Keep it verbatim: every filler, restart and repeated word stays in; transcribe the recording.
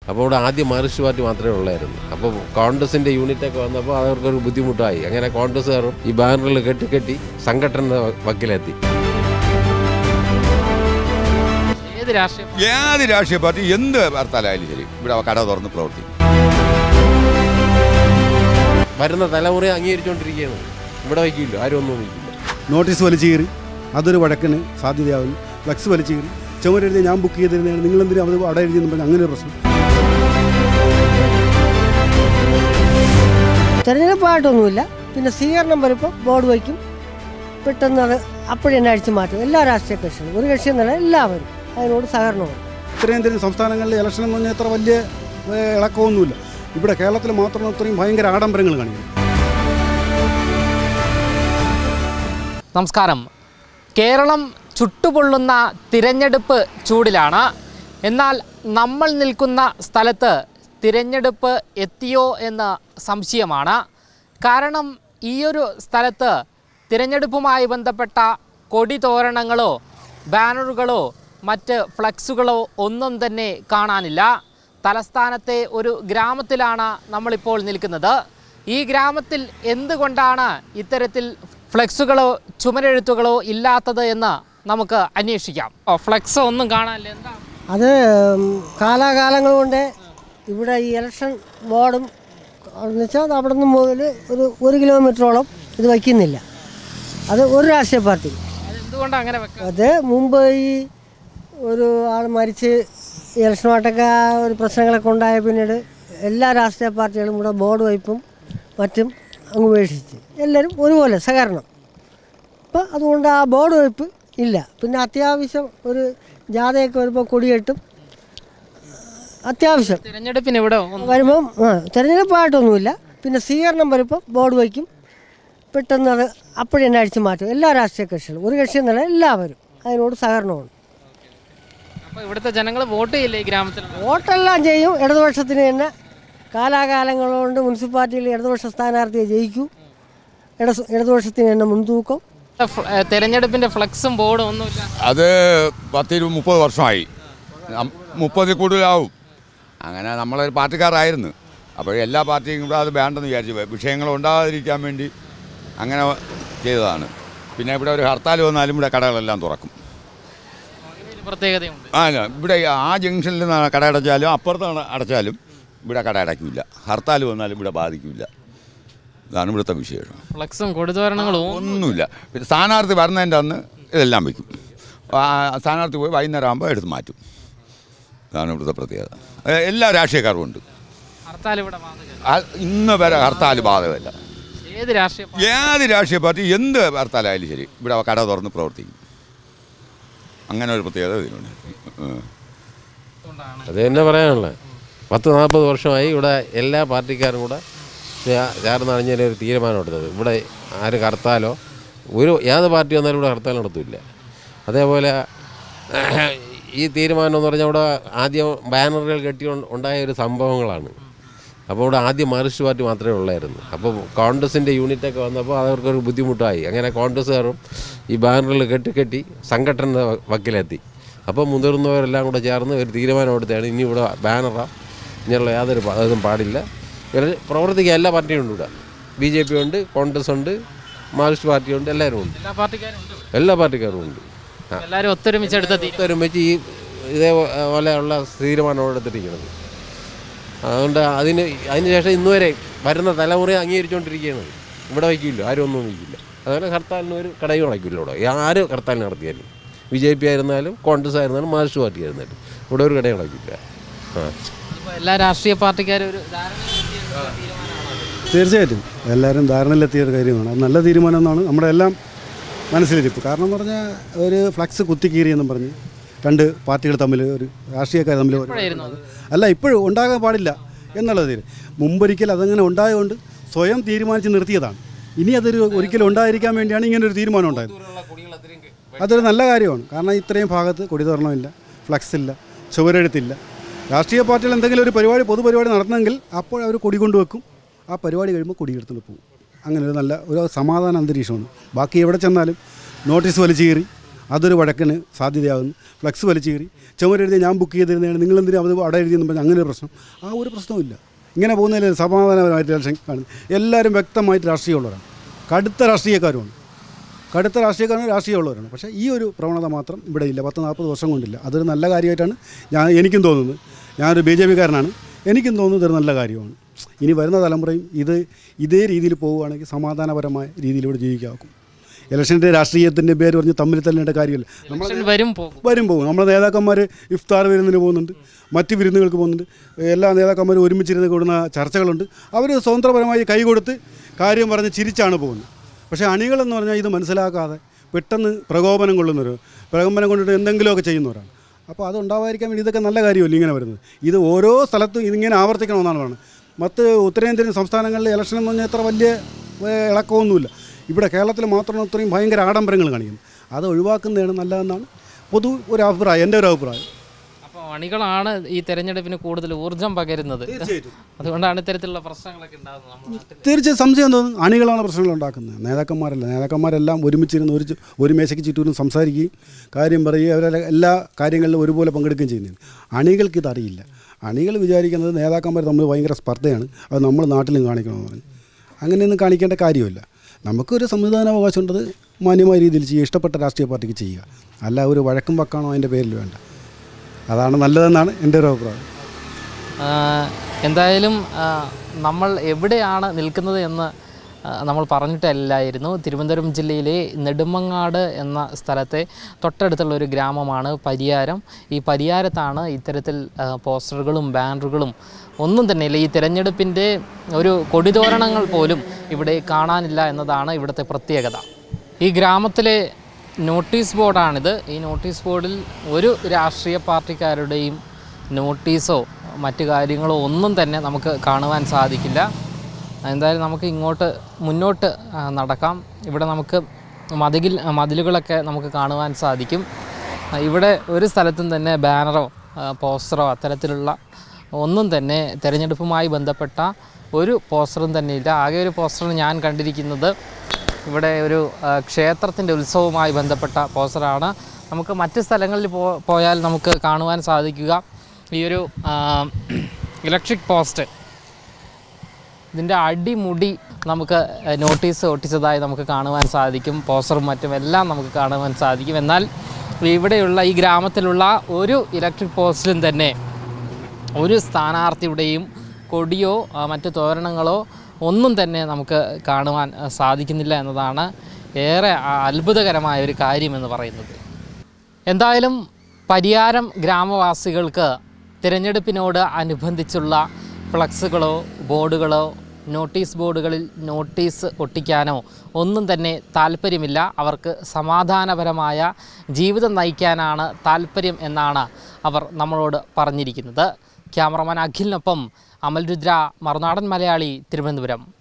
അപ്പോൾ ഇവിടെ ആദ്യം മാർക്സിസ്റ്റ് പാർട്ടി മാത്രമേ ഉള്ളായിരുന്നു. അപ്പോൾ കോൺഗ്രസിൻ്റെ യൂണിറ്റൊക്കെ വന്നപ്പോൾ അവർക്കൊരു ബുദ്ധിമുട്ടായി. അങ്ങനെ കോൺഗ്രസ്സുകാരും ഈ ബാനറുകൾ കെട്ടി കെട്ടി സംഘടന വക്കിലെത്തി. ഏത് രാഷ്ട്രീയ ഏത് രാഷ്ട്രീയ പാർട്ടി എന്ത് ഹർത്താലായാലും ശരി ഇവിടെ കട തുറന്ന് പ്രവർത്തിക്കും. വരുന്ന തലമുറയെ അംഗീകരിച്ചുകൊണ്ടിരിക്കുകയാണ്. ഇവിടെ വയ്ക്കില്ല, ആരും ഒന്നും വയ്ക്കില്ല. നോട്ടീസ് വലിച്ചു കയറി അതൊരു വഴക്കിന് സാധ്യതയാവുന്നു. ഫ്ലക്സ് വലിച്ചു കയറി ചുമരെഴുതി ഞാൻ ബുക്ക് ചെയ്തിരുന്നതാണ്, നിങ്ങളെന്തിനും അത് അവിടെ എഴുതിയെന്ന് പറഞ്ഞാൽ അങ്ങനെ ഒരു പ്രശ്നം. തിരഞ്ഞെടുപ്പായിട്ടൊന്നുമില്ല. പിന്നെ സ്വീകരണം വരുമ്പോൾ ബോർഡ് വയ്ക്കും, പെട്ടെന്ന് അത് അപ്പോഴേ തന്നെ അടിച്ചു മാറ്റും. എല്ലാ രാഷ്ട്രീയ കക്ഷികളും, ഒരു കക്ഷി എന്നല്ല എല്ലാവരും അതിനോട് സഹകരണമാണ്. ഉത്തരേന്ത്യൻ സംസ്ഥാനങ്ങളിലെ ഇലക്ഷൻ എന്ന് പറഞ്ഞാൽ ഇത്ര വലിയ ഇളക്കമൊന്നുമില്ല. ഇവിടെ കേരളത്തിൽ മാത്രം ഇത്രയും ഭയങ്കര ആഡംബരങ്ങൾ കാണിക്കുന്നു. നമസ്കാരം. കേരളം ചുട്ടുപൊള്ളുന്ന തിരഞ്ഞെടുപ്പ് ചൂടിലാണ്. എന്നാൽ നമ്മൾ നിൽക്കുന്ന സ്ഥലത്ത് തിരഞ്ഞെടുപ്പ് എത്തിയോ എന്ന് സംശയമാണ്. കാരണം ഈയൊരു സ്ഥലത്ത് തിരഞ്ഞെടുപ്പുമായി ബന്ധപ്പെട്ട കൊടിതോരണങ്ങളോ ബാനറുകളോ മറ്റ് ഫ്ലക്സുകളോ ഒന്നും തന്നെ കാണാനില്ല. തലസ്ഥാനത്തെ ഒരു ഗ്രാമത്തിലാണ് നമ്മളിപ്പോൾ നിൽക്കുന്നത്. ഈ ഗ്രാമത്തിൽ എന്തുകൊണ്ടാണ് ഇത്തരത്തിൽ ഫ്ലെക്സുകളോ ചുമരെഴുത്തുകളോ ഇല്ലാത്തത് എന്ന് നമുക്ക് അന്വേഷിക്കാം. ഓ, ഫ്ലെക്സ് ഒന്നും കാണാനില്ല. എന്താ അത്? കാലാകാലങ്ങൾ കൊണ്ട് ഇവിടെ ഈ ഇലക്ഷൻ ബോർഡും എന്ന് വെച്ചാൽ അവിടെ നിന്ന് മുതൽ ഒരു ഒരു കിലോമീറ്ററോളം ഇത് വയ്ക്കുന്നില്ല. അത് ഒരു രാഷ്ട്രീയ പാർട്ടി. എന്തുകൊണ്ടാണ് അങ്ങനെ വെക്കുക? അത് മുമ്പ് ഈ ഒരു ആൾ മരിച്ച് ഇലക്ഷനുമായിട്ടൊക്കെ ഒരു പ്രശ്നങ്ങളൊക്കെ ഉണ്ടായ പിന്നീട് എല്ലാ രാഷ്ട്രീയ പാർട്ടികളും ഇവിടെ ബോർഡ് വയ്പ്പും മറ്റും അങ്ങ് ഉപേക്ഷിച്ച് എല്ലാവരും ഒരുപോലെ സഹകരണം. അപ്പോൾ അതുകൊണ്ട് ആ ബോർഡ് വയ്പ്പ് ഇല്ല. പിന്നെ അത്യാവശ്യം ഒരു ജാഥയൊക്കെ വരുമ്പോൾ കൊടികെട്ടും. അത്യാവശ്യം തിരഞ്ഞെടുപ്പിന് ഇവിടെ വരുമ്പം ആ തിരഞ്ഞെടുപ്പായിട്ടൊന്നുമില്ല. പിന്നെ സ്വീകരണം വരുമ്പോൾ ബോർഡ് വയ്ക്കും, പെട്ടെന്ന് അത് അപ്പോഴേ തന്നെ അടിച്ചു മാറ്റും. എല്ലാ രാഷ്ട്രീയ കക്ഷികളും, ഒരു കക്ഷി എന്നല്ല എല്ലാവരും അതിനോട് സഹകരണമാണ്. അപ്പോൾ ഇവിടുത്തെ ജനങ്ങൾ വോട്ട് ചെയ്യില്ലേ ഈ ഗ്രാമത്തിൽ? വോട്ടെല്ലാം ചെയ്യും. ഇടതുപക്ഷത്തിന് തന്നെ കാലാകാലങ്ങളുകൊണ്ട് മുനിസിപ്പാലിറ്റിയിൽ ഇടതുപക്ഷ സ്ഥാനാർത്ഥിയെ ജയിക്കൂ. ഇട ഇടതുപക്ഷത്തിന് തന്നെ മുൻതൂക്കം. തിരഞ്ഞെടുപ്പിൻ്റെ ഫ്ലക്സും ബോർഡും ഒന്നുമില്ല. അത് പത്തിരു മുപ്പത് വർഷമായി, മുപ്പതിൽ കൂടുതലാവും. അങ്ങനെ നമ്മളൊരു പാർട്ടിക്കാരായിരുന്നു. അപ്പോൾ എല്ലാ പാർട്ടിയും കൂടെ അത് വേണ്ടെന്ന് വിചാരിച്ചു, വിഷയങ്ങൾ ഉണ്ടാകാതിരിക്കാൻ വേണ്ടി അങ്ങനെ ചെയ്തതാണ്. പിന്നെ ഇവിടെ ഒരു ഹർത്താൽ വന്നാലും ഇവിടെ കടകളെല്ലാം തുറക്കും. പ്രത്യേകതയുണ്ട്. ആ ഇവിടെ ആ ജംഗ്ഷനിൽ നിന്ന് കട അടച്ചാലും അപ്പുറത്ത് അടച്ചാലും ഇവിടെ കട അടയ്ക്കില്ല. ഹർത്താൽ വന്നാലും ഇവിടെ ബാധിക്കില്ല. ഇതാണ് ഇവിടുത്തെ വിഷയം. ഫ്ലക്സും കൊടിതോരണങ്ങളും ഒന്നുമില്ല. പിന്നെ സ്ഥാനാർത്ഥി വരുന്നതിൻ്റെ അന്ന് ഇതെല്ലാം വയ്ക്കും. സ്ഥാനാർത്ഥി പോയി വൈകുന്നേരം ആകുമ്പോൾ എടുത്ത് മാറ്റും. ഇതാണ് ഇവിടുത്തെ പ്രത്യേകത. എല്ലാ രാഷ്ട്രീയക്കാരും ഉണ്ട്. ഹർത്താൽ ഇവിടെ ഇന്ന് വരെ ഹർത്താൽ ബാധകമല്ല. ഏത് രാഷ്ട്രീയ ഏത് രാഷ്ട്രീയ പാർട്ടി എന്ത് ഹർത്താലായാലും ശരി ഇവിടെ കട തുറന്ന് പ്രവർത്തിക്കും. അങ്ങനെ ഒരു പ്രത്യേകത ഇതിനുണ്ട്. അത് തന്നെ പറയാനുള്ളത്. പത്ത് നാൽപ്പത് വർഷമായി ഇവിടെ എല്ലാ പാർട്ടിക്കാരും കൂടെ ചേർന്നണിഞ്ഞൊരു ഒരു തീരുമാനം എടുത്തത്. ഇവിടെ ആര് ഹർത്താലോ ഒരു ഏത് പാർട്ടി വന്നാലും ഇവിടെ ഹർത്താൽ നടത്തില്ല. അതേപോലെ ഈ തീരുമാനം എന്ന് പറഞ്ഞാൽ ഇവിടെ ആദ്യം ബാനറുകൾ കെട്ടി ഉണ്ടായ ഒരു സംഭവങ്ങളാണ്. അപ്പോൾ ഇവിടെ ആദ്യം മാർക്സിസ്റ്റ് പാർട്ടി മാത്രമേ ഉള്ളായിരുന്നു. അപ്പോൾ കോൺഗ്രസിൻ്റെ യൂണിറ്റൊക്കെ വന്നപ്പോൾ അവർക്കൊരു ബുദ്ധിമുട്ടായി. അങ്ങനെ കോൺഗ്രസ്സുകാരും ഈ ബാനറുകൾ കെട്ടി കെട്ടി സംഘടന വക്കിലെത്തി. അപ്പോൾ മുതിർന്നവരെല്ലാം കൂടെ ചേർന്ന് ഒരു തീരുമാനം എടുത്താണ് ഇനി ഇവിടെ ബാനറ ഇങ്ങനെയുള്ള യാതൊരു അതും പാടില്ല. പ്രവർത്തിക്കുക എല്ലാ പാർട്ടിയും ഉണ്ട് ഇവിടെ. ബി ജെ പി ഉണ്ട്, കോൺഗ്രസ് ഉണ്ട്, മാർക്സിസ്റ്റ് പാർട്ടിയുണ്ട്, എല്ലാവരും ഉണ്ട്. എല്ലാ പാർട്ടിക്കാരും ഉണ്ട്. എല്ലാവരും ഒത്തൊരുമിച്ചെടുത്ത ഒത്തൊരുമിച്ച് ഈ ഇതേപോലെയുള്ള തീരുമാനമാണ് എടുത്തിരിക്കുന്നത്. അതുകൊണ്ട് അതിന് അതിന് ശേഷം ഇന്നുവരെ വരുന്ന തലമുറയെ അംഗീകരിച്ചുകൊണ്ടിരിക്കുകയാണ്. ഇവിടെ വയ്ക്കില്ല, ആരും ഒന്നും വയ്ക്കില്ല. അതുപോലെ ഹർത്താലിന് ഒരു കടയും അടയ്ക്കില്ല. ഇവിടെ ആര് ഹർത്താൽ നടത്തിയാലും ബി ജെ പി ആയിരുന്നാലും കോൺഗ്രസ് ആയിരുന്നാലും മാർക്സിസ്റ്റ് പാർട്ടി ആയിരുന്നാലും ഇവിടെ ഒരു കടയും അടയ്ക്കില്ല. ആ എല്ലാ രാഷ്ട്രീയ പാർട്ടിക്കാരും ഒരു തീർച്ചയായിട്ടും എല്ലാവരും ധാരണയിലെത്തിയ ഒരു കാര്യമാണ്. അത് നല്ല തീരുമാനം എന്നാണ് നമ്മുടെ എല്ലാം മനസ്സിലിരിപ്പ്. കാരണം എന്ന് പറഞ്ഞാൽ ഒരു ഫ്ലക്സ് കുത്തിക്കീറിയെന്നും പറഞ്ഞ് രണ്ട് പാർട്ടികൾ തമ്മിൽ ഒരു രാഷ്ട്രീയക്കാർ തമ്മിൽ അല്ല ഇപ്പോഴും ഉണ്ടാകാൻ പാടില്ല എന്നുള്ളത്. മുമ്പൊരിക്കൽ അതങ്ങനെ ഉണ്ടായതുകൊണ്ട് സ്വയം തീരുമാനിച്ച് നിർത്തിയതാണ്. ഇനി അതൊരു ഒരിക്കലും ഉണ്ടായിരിക്കാൻ വേണ്ടിയാണ് ഇങ്ങനൊരു തീരുമാനം ഉണ്ടായത്. അതൊരു നല്ല കാര്യമാണ്. കാരണം ഇത്രയും ഭാഗത്ത് കൊടിതോരണമില്ല, ഫ്ലക്സ് ഇല്ല, ചുവരെഴുത്തില്ല. രാഷ്ട്രീയ പാർട്ടികൾ എന്തെങ്കിലും ഒരു പരിപാടി പൊതുപരിപാടി നടത്തണമെങ്കിൽ അപ്പോൾ അവർ കൊടി കൊണ്ടുവെക്കും. ആ പരിപാടി കഴിയുമ്പോൾ കൊടിയെടുത്തുകൊണ്ട് പോകും. അങ്ങനെ ഒരു നല്ല ഒരു സമാധാന അന്തരീക്ഷമാണ്. ബാക്കി എവിടെ ചെന്നാലും നോട്ടീസ് വലിച്ചു കീറി അതൊരു വഴക്കിന് സാധ്യതയാകുന്നു. ഫ്ലക്സ് വലിച്ചു കയറി ചുമരെഴുതി ഞാൻ ബുക്ക് ചെയ്തിരുന്നതാണ് നിങ്ങളെന്തിനും അത് അവിടെ എഴുതിയെന്ന് പറഞ്ഞാൽ അങ്ങനെ ഒരു പ്രശ്നം. ആ ഒരു പ്രശ്നവുമില്ല. ഇങ്ങനെ പോകുന്നതിൽ സമാധാനപരമായിട്ട് ഇലക്ഷൻ കാണുന്നത്. എല്ലാവരും വ്യക്തമായിട്ട് രാഷ്ട്രീയമുള്ളവരാണ്, കടുത്ത രാഷ്ട്രീയക്കാരുമാണ്, കടുത്ത രാഷ്ട്രീയക്കാരാണ്, രാഷ്ട്രീയമുള്ളവരാണ്. പക്ഷേ ഈ ഒരു പ്രവണത മാത്രം ഇവിടെ ഇല്ല, പത്ത് നാൽപ്പത് വർഷം കൊണ്ടില്ല. അതൊരു നല്ല കാര്യമായിട്ടാണ് ഞാൻ എനിക്കും തോന്നുന്നത്. ഞാനൊരു ബി ജെ പിക്കാരനാണ്, എനിക്കും തോന്നുന്നത് ഒരു നല്ല കാര്യമാണ്. ഇനി വരുന്ന തലമുറയും ഇത് ഇതേ രീതിയിൽ പോവുകയാണെങ്കിൽ സമാധാനപരമായ രീതിയിലൂടെ ജീവിക്കാക്കും. ഇലക്ഷൻ്റെ രാഷ്ട്രീയത്തിൻ്റെ പേര് പറഞ്ഞ് തമ്മിൽ തല്ലേണ്ട കാര്യമില്ല. നമ്മൾ വരും പോകും വരും പോകും നമ്മുടെ നേതാക്കന്മാർ ഇഫ്താർ വിരുന്നിന് പോകുന്നുണ്ട്, മറ്റ് വിരുന്നുകൾക്ക് പോകുന്നുണ്ട്. എല്ലാ നേതാക്കന്മാരും ഒരുമിച്ചിരുന്ന് കൂടുന്ന ചർച്ചകളുണ്ട്. അവർ സ്വതന്ത്രപരമായി കൈ കൊടുത്ത് കാര്യം പറഞ്ഞ് ചിരിച്ചാണ് പോകുന്നത്. പക്ഷേ അണികളെന്ന് പറഞ്ഞാൽ ഇത് മനസ്സിലാക്കാതെ പെട്ടെന്ന് പ്രകോപനം കൊള്ളുന്നവർ, പ്രകോപനം കൊണ്ടിട്ട് എന്തെങ്കിലുമൊക്കെ ചെയ്യുന്നവരാണ്. അപ്പോൾ അതുണ്ടാവാതിരിക്കാൻ വേണ്ടി ഇതൊക്കെ നല്ല കാര്യമല്ല ഇങ്ങനെ വരുന്നത്. ഇത് ഓരോ സ്ഥലത്തും ഇതിങ്ങനെ ആവർത്തിക്കണമെന്നാണ് പറയുന്നത്. മറ്റ് ഉത്തരേന്ത്യൻ സംസ്ഥാനങ്ങളിൽ ഇലക്ഷൻ എന്ന് പറഞ്ഞാൽ അത്ര വലിയ ഇളക്കമൊന്നുമില്ല. ഇവിടെ കേരളത്തിൽ മാത്രമാണ് ഇത്രയും ഭയങ്കര ആഡംബരങ്ങൾ കാണിക്കുന്നത്. അത് ഒഴിവാക്കുന്നതാണ് നല്ലതെന്നാണ് പൊതു ഒരു അഭിപ്രായം, എൻ്റെ ഒരു അഭിപ്രായം. അപ്പോൾ അണികളാണ് ഈ തെരഞ്ഞെടുപ്പിന് കൂടുതൽ ഊർജ്ജം പകരുന്നത്. അതുകൊണ്ടാണ് ഇത്തരത്തിലുള്ള പ്രശ്നങ്ങളൊക്കെ ഉണ്ടാകുന്നത് നമ്മുടെ നാട്ടിൽ. തീർച്ചയായും സംശയം തോന്നുന്നു അണികളാണ് പ്രശ്നങ്ങൾ ഉണ്ടാക്കുന്നത്, നേതാക്കന്മാരല്ല. നേതാക്കന്മാരെല്ലാം ഒരുമിച്ചിരുന്ന് ഒരു ഒരു മേശയ്ക്ക് ചുറ്റൂരും സംസാരിക്കുകയും കാര്യം പറയുകയും അവരെ എല്ലാ കാര്യങ്ങളിലും ഒരുപോലെ പങ്കെടുക്കുകയും ചെയ്യുന്നതാണ്. അണികൾക്ക് ഇതറിയില്ല. അണികൾ വിചാരിക്കുന്നത് നേതാക്കന്മാർ തമ്മിൽ ഭയങ്കര സ്പർദ്ധയാണ്, അത് നമ്മൾ നാട്ടിലും കാണിക്കണമെന്ന് പറഞ്ഞു. അങ്ങനെയൊന്നും കാണിക്കേണ്ട കാര്യമില്ല. നമുക്കൊരു സംവിധാനാവകാശം ഉണ്ടത് മാന്യമായ രീതിയിൽ ചെയ്യുക, ഇഷ്ടപ്പെട്ട രാഷ്ട്രീയ പാർട്ടിക്ക് ചെയ്യുക, അല്ല ഒരു വഴക്കും വക്കാണോ അതിൻ്റെ പേരിൽ വേണ്ട. അതാണ് നല്ലതെന്നാണ് എൻ്റെ ഒരു അഭിപ്രായം. എന്തായാലും നമ്മൾ എവിടെയാണ് നിൽക്കുന്നത് എന്ന് നമ്മൾ പറഞ്ഞിട്ടല്ലായിരുന്നു. തിരുവനന്തപുരം ജില്ലയിലെ നെടുമങ്ങാട് എന്ന സ്ഥലത്തെ തൊട്ടടുത്തുള്ള ഒരു ഗ്രാമമാണ് പരിയാരം. ഈ പരിയാരത്താണ് ഇത്തരത്തിൽ പോസ്റ്ററുകളും ബാനറുകളും ഒന്നും തന്നെയില്ല. ഈ തിരഞ്ഞെടുപ്പിൻ്റെ ഒരു കൊടിതോരണങ്ങൾ പോലും ഇവിടെ കാണാനില്ല എന്നതാണ് ഇവിടുത്തെ പ്രത്യേകത. ഈ ഗ്രാമത്തിലെ നോട്ടീസ് ബോർഡാണിത്. ഈ നോട്ടീസ് ബോർഡിൽ ഒരു രാഷ്ട്രീയ പാർട്ടിക്കാരുടെയും നോട്ടീസോ മറ്റു കാര്യങ്ങളോ ഒന്നും തന്നെ നമുക്ക് കാണുവാൻ സാധിക്കില്ല. എന്തായാലും നമുക്ക് ഇങ്ങോട്ട് മുന്നോട്ട് നടക്കാം. ഇവിടെ നമുക്ക് മതിൽ മതിലുകളൊക്കെ നമുക്ക് കാണുവാൻ സാധിക്കും. ഇവിടെ ഒരു സ്ഥലത്തും തന്നെ ബാനറോ പോസ്റ്ററോ അത്തരത്തിലുള്ള ഒന്നും തന്നെ തിരഞ്ഞെടുപ്പുമായി ബന്ധപ്പെട്ട ഒരു പോസ്റ്ററും തന്നെ ഇല്ല. ആകെ ഒരു പോസ്റ്റർ ഞാൻ കണ്ടിരിക്കുന്നത് ഇവിടെ ഒരു ക്ഷേത്രത്തിൻ്റെ ഉത്സവവുമായി ബന്ധപ്പെട്ട പോസ്റ്ററാണ്. നമുക്ക് മറ്റ് സ്ഥലങ്ങളിൽ പോ പോയാൽ നമുക്ക് കാണുവാൻ സാധിക്കുക ഈ ഒരു ഇലക്ട്രിക് പോസ്റ്റ്. ഇതിൻ്റെ അടിമുടി നമുക്ക് നോട്ടീസ് ഒട്ടിച്ചതായി നമുക്ക് കാണുവാൻ സാധിക്കും. പോസ്റ്ററും മറ്റും എല്ലാം നമുക്ക് കാണുവാൻ സാധിക്കും. എന്നാൽ ഇവിടെയുള്ള ഈ ഗ്രാമത്തിലുള്ള ഒരു ഇലക്ട്രിക് പോസ്റ്റിലും തന്നെ ഒരു സ്ഥാനാർത്ഥിയുടെയും കൊടിയോ മറ്റു തോരണങ്ങളോ ഒന്നും തന്നെ നമുക്ക് കാണുവാൻ സാധിക്കുന്നില്ല എന്നതാണ് ഏറെ അത്ഭുതകരമായ ഒരു കാര്യമെന്ന് പറയുന്നത്. എന്തായാലും പരിയാരം ഗ്രാമവാസികൾക്ക് തിരഞ്ഞെടുപ്പിനോട് അനുബന്ധിച്ചുള്ള ഫ്ലക്സുകളോ ബോർഡുകളോ നോട്ടീസ് ബോർഡുകളിൽ നോട്ടീസ് ഒട്ടിക്കാനോ ഒന്നും തന്നെ താല്പര്യമില്ല. അവർക്ക് സമാധാനപരമായ ജീവിതം നയിക്കാനാണ് താല്പര്യം എന്നാണ് അവർ നമ്മളോട് പറഞ്ഞിരിക്കുന്നത്. ക്യാമറമാൻ അഖിലിനൊപ്പം അമൽ രുദ്ര, മറുനാടൻ മലയാളി, തിരുവനന്തപുരം.